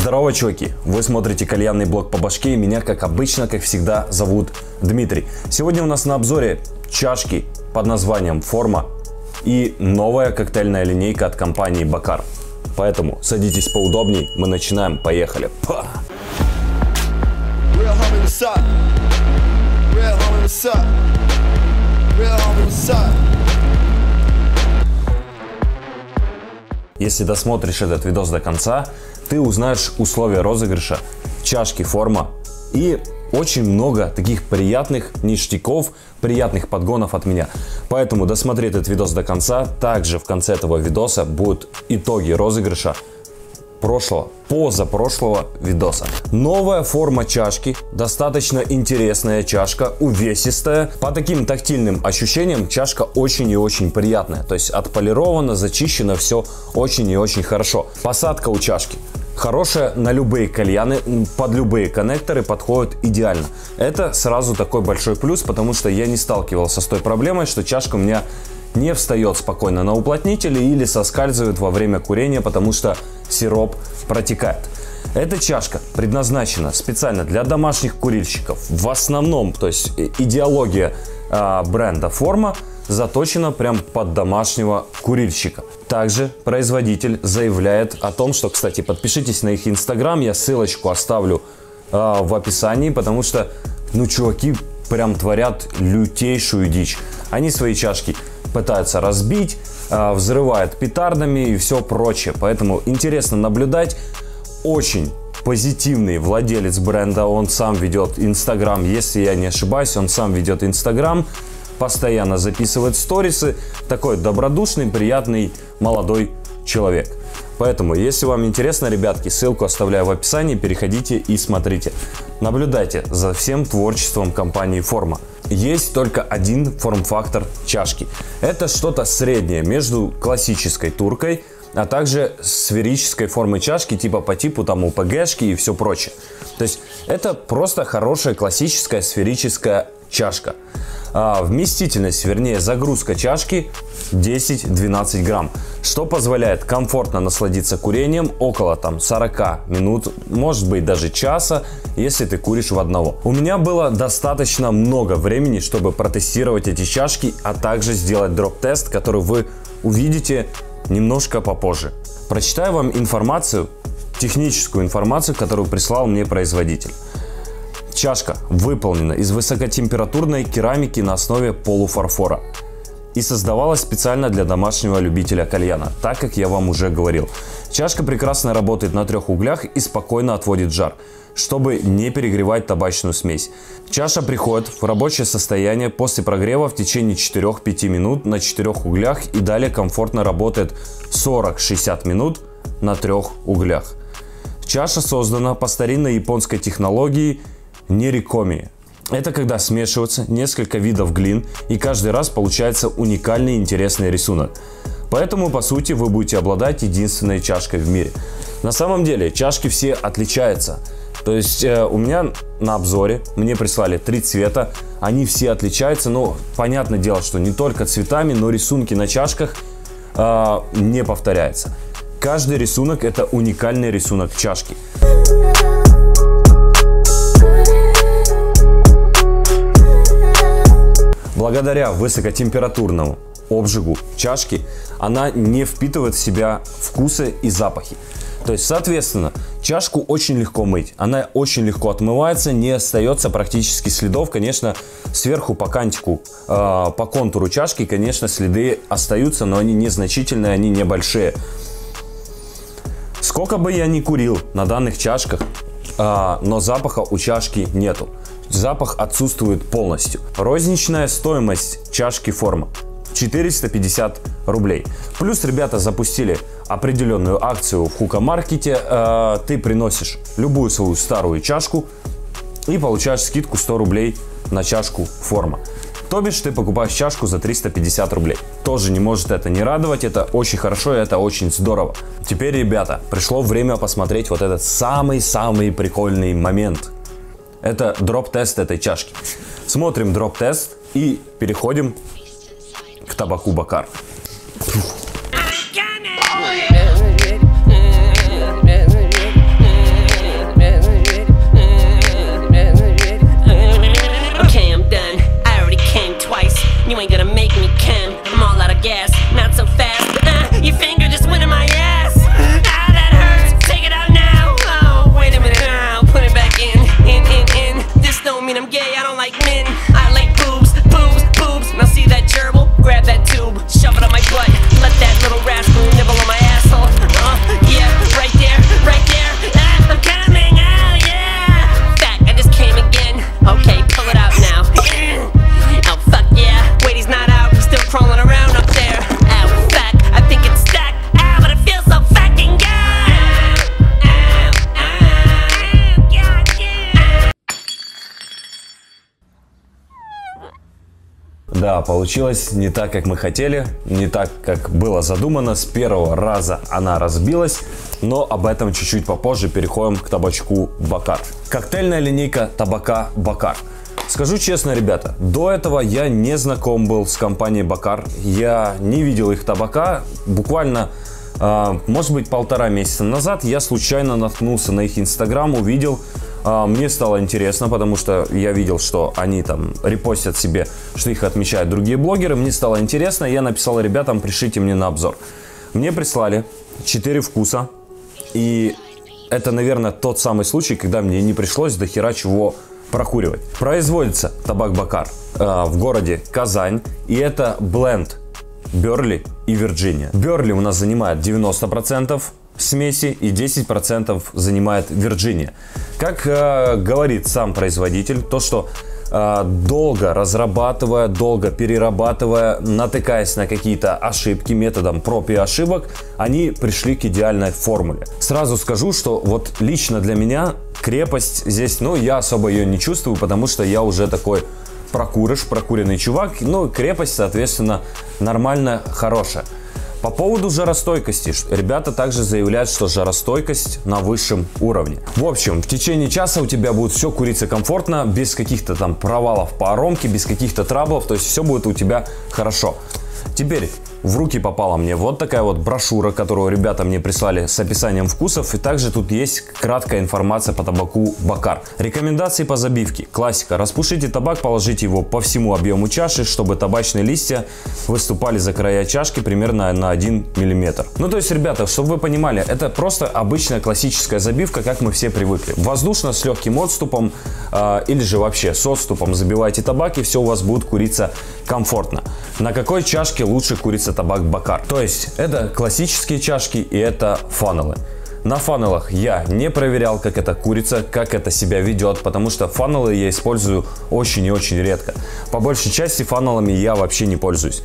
Здорово, чуваки! Вы смотрите кальянный блог по башке, и меня, как обычно, как всегда, зовут Дмитрий. Сегодня у нас на обзоре чашки под названием Forma и новая коктейльная линейка от компании Bacar. Поэтому садитесь поудобней, мы начинаем, поехали! Если досмотришь этот видос до конца, ты узнаешь условия розыгрыша чашки Forma и очень много таких приятных ништяков, приятных подгонов от меня. Поэтому досмотри этот видос до конца. Также в конце этого видоса будут итоги розыгрыша позапрошлого видоса. Новая форма чашки, достаточно интересная чашка, увесистая. По таким тактильным ощущениям чашка очень и очень приятная. То есть отполировано, зачищено, все очень и очень хорошо. Посадка у чашки хорошая, на любые кальяны, под любые коннекторы подходит идеально. Это сразу такой большой плюс, потому что я не сталкивался с той проблемой, что чашка у меня не встает спокойно на уплотнителе или соскальзывает во время курения, потому что сироп протекает. Эта чашка предназначена специально для домашних курильщиков. В основном, то есть идеология бренда Forma заточена прям под домашнего курильщика. Также производитель заявляет о том, что, кстати, подпишитесь на их инстаграм, я ссылочку оставлю в описании, потому что, чуваки прям творят лютейшую дичь. Они свои чашки пытаются разбить, взрывают петардами и все прочее. Поэтому интересно наблюдать. Очень позитивный владелец бренда, он сам ведет инстаграм, если я не ошибаюсь, он сам ведет инстаграм, постоянно записывает сторисы. Такой добродушный, приятный молодой человек. Поэтому, если вам интересно, ребятки, ссылку оставляю в описании, переходите и смотрите. Наблюдайте за всем творчеством компании Forma. Есть только один форм-фактор чашки. Это что-то среднее между классической туркой, а также сферической формой чашки, типа по типу там УПГшки и все прочее. То есть это просто хорошая классическая сферическая чашка. Вместительность, вернее загрузка чашки 10-12 грамм, что позволяет комфортно насладиться курением около 40 минут, может быть даже часа, если ты куришь в одного. У меня было достаточно много времени, чтобы протестировать эти чашки, а также сделать дроп-тест, который вы увидите немножко попозже. Прочитаю вам информацию, техническую информацию, которую прислал мне производитель. Чашка выполнена из высокотемпературной керамики на основе полуфарфора и создавалась специально для домашнего любителя кальяна, так как я вам уже говорил. Чашка прекрасно работает на 3 углях и спокойно отводит жар, чтобы не перегревать табачную смесь. Чаша приходит в рабочее состояние после прогрева в течение 4-5 минут на 4 углях и далее комфортно работает 40-60 минут на 3 углях. Чаша создана по старинной японской технологии нерикоми. Это когда смешиваются несколько видов глин и каждый раз получается уникальный интересный рисунок. Поэтому по сути вы будете обладать единственной чашкой в мире. На самом деле чашки все отличаются. То есть у меня на обзоре мне прислали 3 цвета, они все отличаются, но понятное дело, что не только цветами, но рисунки на чашках не повторяются. Каждый рисунок это уникальный рисунок чашки. Благодаря высокотемпературному обжигу чашки она не впитывает в себя вкусы и запахи. То есть, соответственно, чашку очень легко мыть. Она очень легко отмывается, не остается практически следов. Конечно, сверху по кантику, по контуру чашки, конечно, следы остаются, но они незначительные, они небольшие. Сколько бы я ни курил на данных чашках, но запаха у чашки нету. Запах отсутствует полностью. Розничная стоимость чашки Forma 450 рублей. Плюс ребята запустили определенную акцию в Хука-маркете. Ты приносишь любую свою старую чашку и получаешь скидку 100 рублей на чашку Forma. То бишь ты покупаешь чашку за 350 рублей. Тоже не может это не радовать. Это очень хорошо и это очень здорово. Теперь, ребята, пришло время посмотреть вот этот самый-самый прикольный момент. Это дроп-тест этой чашки. Смотрим дроп-тест и переходим к табаку Bacar. Да, получилось не так, как мы хотели, не так, как было задумано. С первого раза она разбилась, но об этом чуть-чуть попозже. Переходим к табачку Бакар. Коктейльная линейка табака Бакар. Скажу честно, ребята, до этого я не знаком был с компанией Бакар. Я не видел их табака. Буквально, может быть, 1,5 месяца назад я случайно наткнулся на их инстаграм, увидел. Мне стало интересно, потому что я видел, что они там репостят себе, что их отмечают другие блогеры. Мне стало интересно, я написал ребятам, пришлите мне на обзор. Мне прислали 4 вкуса. И это, наверное, тот самый случай, когда мне не пришлось до хера чего прокуривать. Производится табак Бакар в городе Казань. И это бленд Берли и Вирджиния. Берли у нас занимает 90% смеси и 10% занимает Вирджиния. Как говорит сам производитель, то что долго разрабатывая, долго перерабатывая, натыкаясь на какие-то ошибки методом проб и ошибок, они пришли к идеальной формуле. Сразу скажу, что вот лично для меня крепость здесь, ну, я особо ее не чувствую, потому что я уже такой прокуренный чувак, ну, крепость, соответственно, нормально, хорошая. По поводу жаростойкости, ребята также заявляют, что жаростойкость на высшем уровне. В общем, в течение часа у тебя будет все куриться комфортно, без каких-то там провалов по аромке, без каких-то траблов, то есть все будет у тебя хорошо. Теперь в руки попала мне вот такая вот брошюра, которую ребята мне прислали с описанием вкусов. И также тут есть краткая информация по табаку Бакар. Рекомендации по забивке. Классика. Распушите табак, положите его по всему объему чаши, чтобы табачные листья выступали за края чашки примерно на 1 мм. Ну то есть, ребята, чтобы вы понимали, это просто обычная классическая забивка, как мы все привыкли. Воздушно, с легким отступом или же вообще с отступом забивайте табак, и все у вас будет куриться комфортно. На какой чашке лучше курится табак Бакар? То есть это классические чашки и это фанелы. На фанелах я не проверял, как это курится, как это себя ведет, потому что фанелы я использую очень и очень редко. По большей части фанелами я вообще не пользуюсь.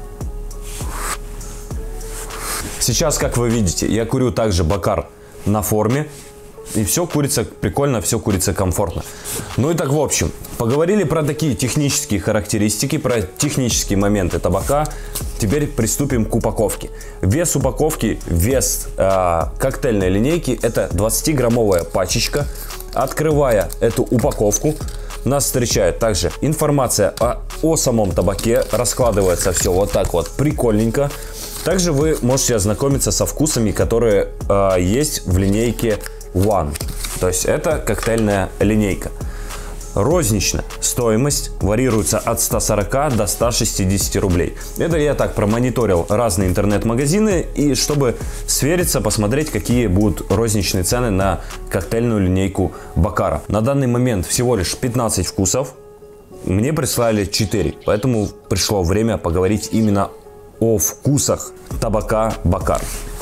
Сейчас, как вы видите, я курю также Бакар на форме. И все курится прикольно, все курится комфортно. Ну и так, в общем, поговорили про такие технические характеристики, про технические моменты табака. Теперь приступим к упаковке. Вес упаковки, вес коктейльной линейки — это 20-граммовая пачечка. Открывая эту упаковку, нас встречает также информация о самом табаке. Раскладывается все вот так вот прикольненько. Также вы можете ознакомиться со вкусами, которые есть в линейке One. То есть это коктейльная линейка. Розничная стоимость варьируется от 140 до 160 рублей. Это я так промониторил разные интернет-магазины, и чтобы свериться, посмотреть, какие будут розничные цены на коктейльную линейку Бакара. На данный момент всего лишь 15 вкусов. Мне прислали 4, поэтому пришло время поговорить именно о вкусах табака Бакар.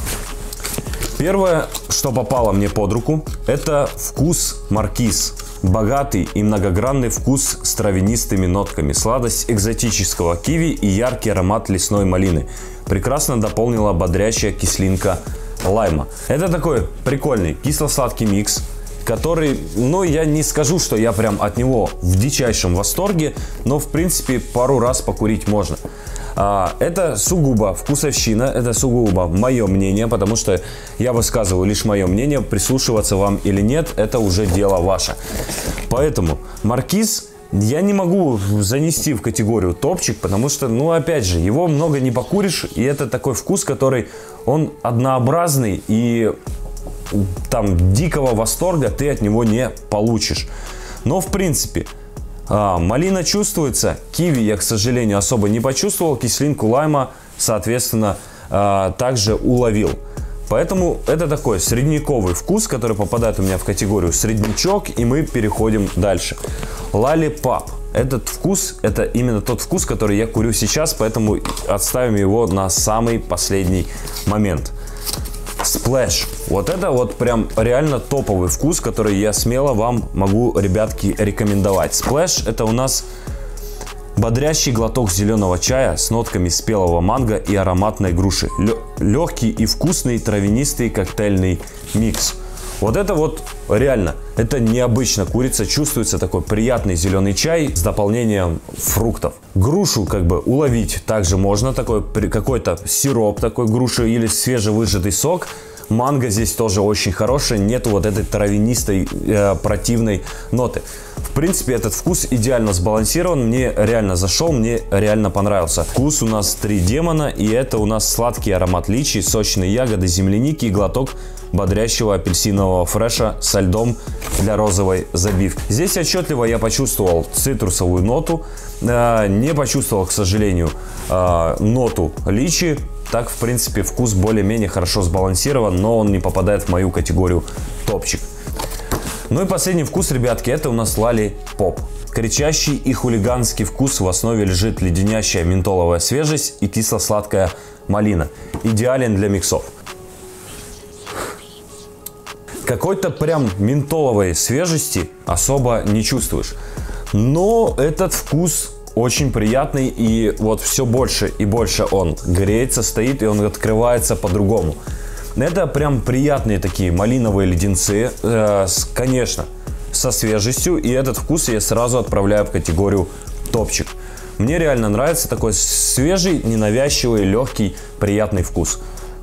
Первое, что попало мне под руку, это вкус маркиз. Богатый и многогранный вкус с травянистыми нотками, сладость экзотического киви и яркий аромат лесной малины. Прекрасно дополнила бодрящая кислинка лайма. Это такой прикольный кисло-сладкий микс, который, ну, я не скажу, что я прям от него в дичайшем восторге, но в принципе пару раз покурить можно. Это сугубо вкусовщина, это сугубо мое мнение, потому что я высказываю лишь мое мнение, прислушиваться вам или нет, это уже дело ваше. Поэтому маркиз я не могу занести в категорию топчик, потому что, ну, опять же, его много не покуришь, и это такой вкус, который, он однообразный, и там дикого восторга ты от него не получишь. Но, в принципе, малина чувствуется, киви я, к сожалению, особо не почувствовал, кислинку лайма, соответственно, также уловил. Поэтому это такой средневековый вкус, который попадает у меня в категорию среднячок, и мы переходим дальше. Лалипап. Этот вкус, это именно тот вкус, который я курю сейчас, поэтому отставим его на самый последний момент. Splash. Вот это вот прям реально топовый вкус, который я смело вам могу, ребятки, рекомендовать. Splash — это у нас бодрящий глоток зеленого чая с нотками спелого манго и ароматной груши. Легкий и вкусный травянистый коктейльный микс. Вот это вот реально, это необычно курица, чувствуется такой приятный зеленый чай с дополнением фруктов. Грушу как бы уловить также можно, такой какой-то сироп такой груши или свежевыжатый сок. Манго здесь тоже очень хорошее, нету вот этой травянистой противной ноты. В принципе, этот вкус идеально сбалансирован, мне реально зашел, мне реально понравился. Вкус у нас 3 демона, и это у нас сладкий аромат личи, сочные ягоды, земляники и глоток бодрящего апельсинового фреша со льдом для розовой забивки. Здесь отчетливо я почувствовал цитрусовую ноту, не почувствовал, к сожалению, ноту личи. Так, в принципе, вкус более-менее хорошо сбалансирован, но он не попадает в мою категорию топчик. Ну и последний вкус, ребятки, это у нас лолли-поп. Кричащий и хулиганский вкус, в основе лежит леденящая ментоловая свежесть и кисло-сладкая малина. Идеален для миксов. Какой-то прям ментоловой свежести особо не чувствуешь. Но этот вкус очень приятный, и вот все больше и больше он греется, стоит, и он открывается по-другому. Это прям приятные такие малиновые леденцы, конечно, со свежестью, и этот вкус я сразу отправляю в категорию топчик. Мне реально нравится такой свежий, ненавязчивый, легкий, приятный вкус.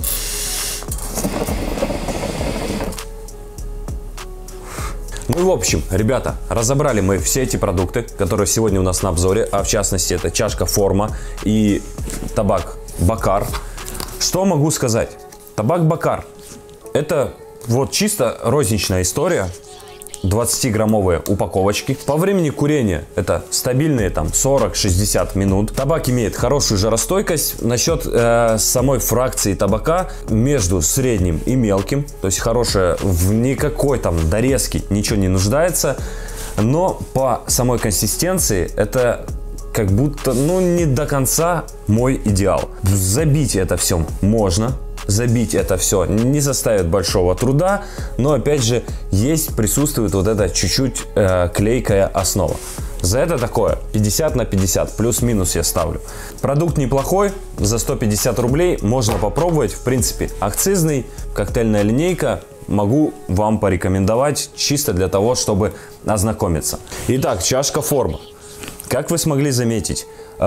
Ну и в общем, ребята, разобрали мы все эти продукты, которые сегодня у нас на обзоре, а в частности это чашка Форма и табак Бакар. Что могу сказать? Табак Бакар — это вот чисто розничная история. 20-граммовые упаковочки. По времени курения это стабильные там 40-60 минут. Табак имеет хорошую жаростойкость. Насчет самой фракции табака между средним и мелким. То есть хорошая, в никакой там дорезке ничего не нуждается. Но по самой консистенции это как будто, ну, не до конца мой идеал. Забить это все можно. Забить это все не составит большого труда, но опять же присутствует вот эта чуть-чуть клейкая основа. За это такое 50 на 50, плюс-минус я ставлю. Продукт неплохой, за 150 рублей можно попробовать. В принципе, акцизный, коктейльная линейка. Могу вам порекомендовать чисто для того, чтобы ознакомиться. Итак, чашка Форма. Как вы смогли заметить,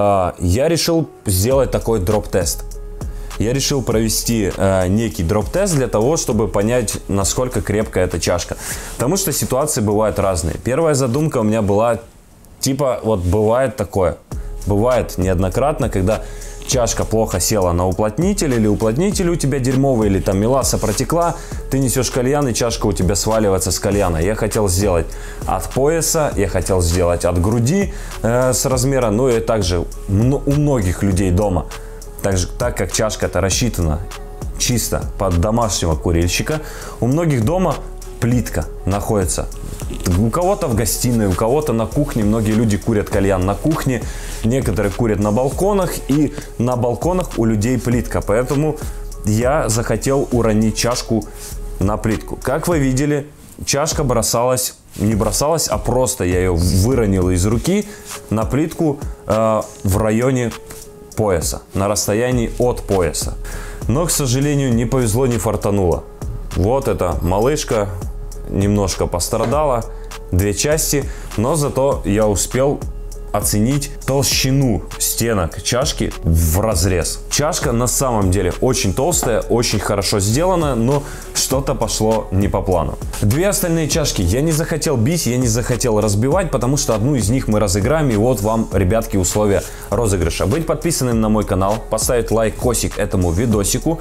я решил сделать такой дроп-тест. Я решил провести некий дроп-тест для того, чтобы понять, насколько крепкая эта чашка. Потому что ситуации бывают разные. Первая задумка у меня была, типа, вот бывает такое. Бывает неоднократно, когда чашка плохо села на уплотнитель, или уплотнитель у тебя дерьмовый, или там меласа протекла, ты несешь кальян, и чашка у тебя сваливается с кальяна. Я хотел сделать от пояса, я хотел сделать от груди с размера, ну и также у многих людей дома. Так как чашка это рассчитана чисто под домашнего курильщика, у многих дома плитка находится. У кого-то в гостиной, у кого-то на кухне. Многие люди курят кальян на кухне, некоторые курят на балконах, и на балконах у людей плитка. Поэтому я захотел уронить чашку на плитку. Как вы видели, чашка бросалась, не бросалась, а просто я ее выронил из руки на плитку в районе пояса, на расстоянии от пояса. Но, к сожалению, не повезло, не фартануло. Вот эта малышка немножко пострадала, 2 части, но зато я успел оценить толщину стенок чашки в разрез. Чашка на самом деле очень толстая, очень хорошо сделана, но что-то пошло не по плану. 2 остальные чашки я не захотел бить, я не захотел разбивать, потому что одну из них мы разыграем, и вот вам, ребятки, условия розыгрыша. Быть подписанным на мой канал, поставить лайк-косик этому видосику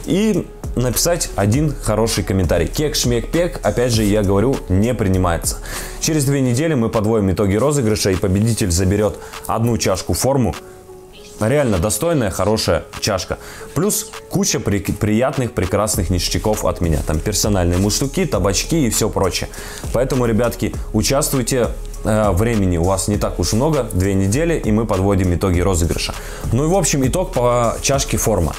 и написать один хороший комментарий. Кек, шмек, пек, опять же, я говорю, не принимается. Через 2 недели мы подводим итоги розыгрыша, и победитель заберет одну чашку Форму. Реально достойная, хорошая чашка. Плюс куча приятных, прекрасных ништяков от меня. Там персональные мундштуки, табачки и все прочее. Поэтому, ребятки, участвуйте. Времени у вас не так уж много, 2 недели, и мы подводим итоги розыгрыша. Ну и в общем, итог по чашке Форма.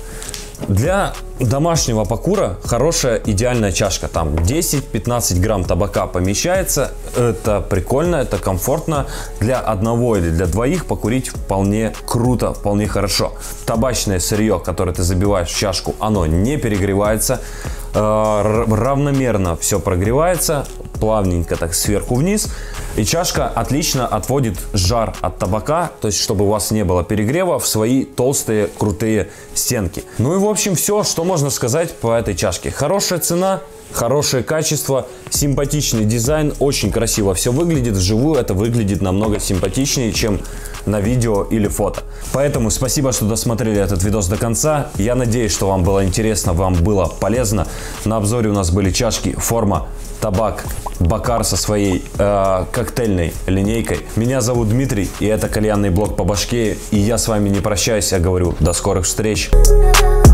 Для домашнего покура хорошая, идеальная чашка. Там 10-15 грамм табака помещается. Это прикольно, это комфортно. Для одного или для двоих покурить вполне круто, вполне хорошо. Табачное сырье, которое ты забиваешь в чашку, оно не перегревается. равномерно все прогревается, плавненько так сверху вниз. И чашка отлично отводит жар от табака, то есть чтобы у вас не было перегрева, в свои толстые крутые стенки. Ну и в общем все, что можно сказать по этой чашке. Хорошая цена, хорошее качество, симпатичный дизайн, очень красиво все выглядит. Вживую это выглядит намного симпатичнее, чем на видео или фото. Поэтому спасибо, что досмотрели этот видос до конца. Я надеюсь, что вам было интересно, вам было полезно. На обзоре у нас были чашки форма табак Бакар со своей коктейльной линейкой. Меня зовут Дмитрий, и это кальянный блог по башке. И я с вами не прощаюсь, а говорю до скорых встреч.